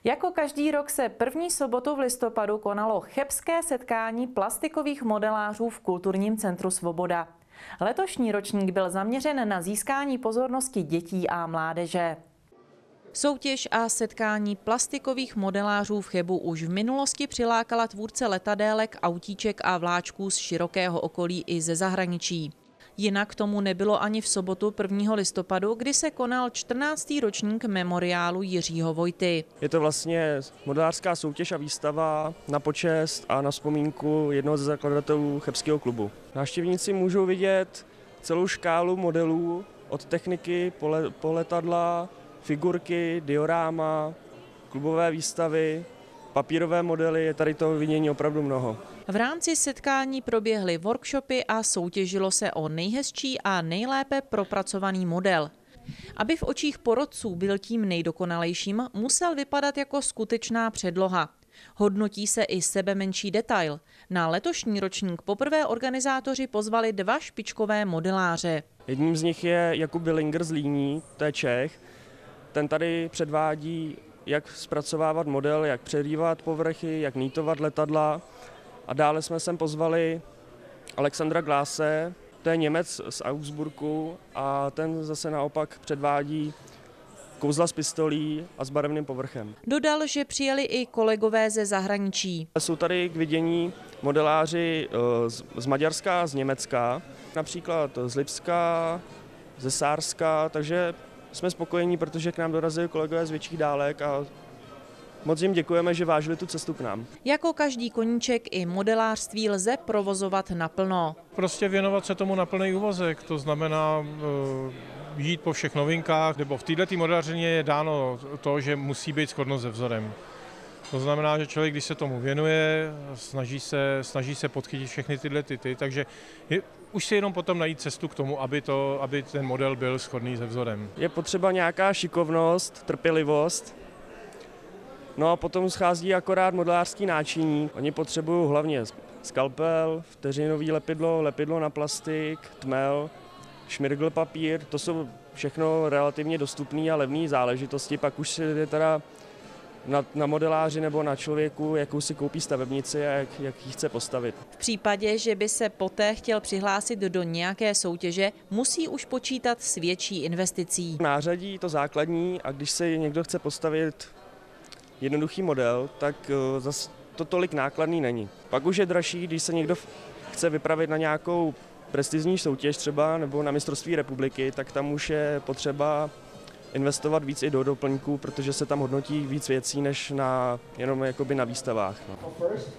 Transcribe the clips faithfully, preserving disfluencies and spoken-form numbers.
Jako každý rok se první sobotu v listopadu konalo chebské setkání plastikových modelářů v Kulturním centru Svoboda. Letošní ročník byl zaměřen na získání pozornosti dětí a mládeže. Soutěž a setkání plastikových modelářů v Chebu už v minulosti přilákala tvůrce letadélek, autíček a vláčků z širokého okolí i ze zahraničí. Jinak tomu nebylo ani v sobotu prvního listopadu, kdy se konal čtrnáctý ročník memoriálu Jiřího Vojty. Je to vlastně modelářská soutěž a výstava na počest a na vzpomínku jednoho ze zakladatelů chebského klubu. Návštěvníci můžou vidět celou škálu modelů od techniky po, le, po letadla, figurky, dioráma, klubové výstavy, papírové modely, je tady toho vidění opravdu mnoho. V rámci setkání proběhly workshopy a soutěžilo se o nejhezčí a nejlépe propracovaný model. Aby v očích porotců byl tím nejdokonalejším, musel vypadat jako skutečná předloha. Hodnotí se i sebemenší detail. Na letošní ročník poprvé organizátoři pozvali dva špičkové modeláře. Jedním z nich je Jakub Billinger z Líní, to je Čech. Ten tady předvádí, jak zpracovávat model, jak přerývat povrchy, jak nýtovat letadla. A dále jsme sem pozvali Alexandra Gláse, to je Němec z Augsburgu a ten zase naopak předvádí kouzla s pistolí a s barevným povrchem. Dodal, že přijeli i kolegové ze zahraničí. Jsou tady k vidění modeláři z Maďarska a z Německa, například z Lipska, ze Sárska, takže jsme spokojení, protože k nám dorazili kolegové z větších dálek a moc jim děkujeme, že vážili tu cestu k nám. Jako každý koníček i modelářství lze provozovat naplno. Prostě věnovat se tomu na plný úvazek, to znamená uh, jít po všech novinkách, nebo v této modelářině je dáno to, že musí být shodno se vzorem. To znamená, že člověk, když se tomu věnuje, snaží se, snaží se podchytit všechny tyhle ty, takže je, už si jenom potom najít cestu k tomu, aby, to, aby ten model byl shodný se vzorem. Je potřeba nějaká šikovnost, trpělivost. No a potom schází akorát modelářský náčiní. Oni potřebují hlavně skalpel, vteřinový lepidlo, lepidlo na plastik, tmel, šmirgl papír. To jsou všechno relativně dostupné a levné záležitosti. Pak už je teda na, na modeláři nebo na člověku, jakou si koupí stavebnici a jak, jak ji chce postavit. V případě, že by se poté chtěl přihlásit do nějaké soutěže, musí už počítat s větší investicí. Nářadí to základní a když se někdo chce postavit jednoduchý model, tak zase to tolik nákladný není. Pak už je dražší, když se někdo chce vypravit na nějakou prestižní soutěž třeba nebo na mistrovství republiky, tak tam už je potřeba investovat víc i do doplňků, protože se tam hodnotí víc věcí, než na, jenom jakoby na výstavách. No.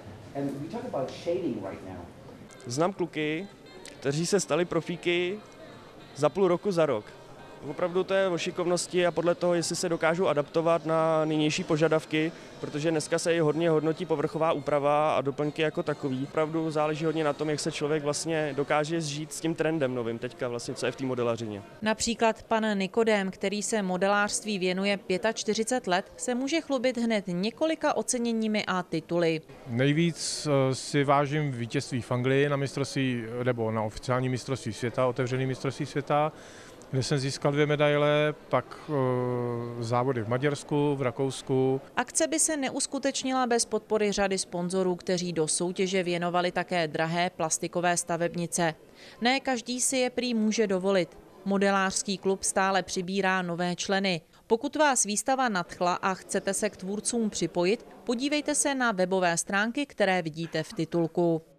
Znám kluky, kteří se stali profíky za půl roku, za rok. Opravdu to je o šikovnosti a podle toho, jestli se dokážou adaptovat na nynější požadavky, protože dneska se i hodně hodnotí povrchová úprava a doplňky jako takový. Opravdu záleží hodně na tom, jak se člověk vlastně dokáže zžít s tím trendem novým teďka vlastně, co je v té modelařině. Například pan Nikodém, který se modelářství věnuje čtyřicet pět let, se může chlubit hned několika oceněními a tituly. Nejvíc si vážím vítězství v Anglii na mistrovství nebo na oficiální mistrovství světa, otevřený mistrovství světa, kde jsem získal dvě medaile, pak e, závody v Maďarsku, v Rakousku. Akce by se neuskutečnila bez podpory řady sponzorů, kteří do soutěže věnovali také drahé plastikové stavebnice. Ne každý si je prý může dovolit. Modelářský klub stále přibírá nové členy. Pokud vás výstava nadchla a chcete se k tvůrcům připojit, podívejte se na webové stránky, které vidíte v titulku.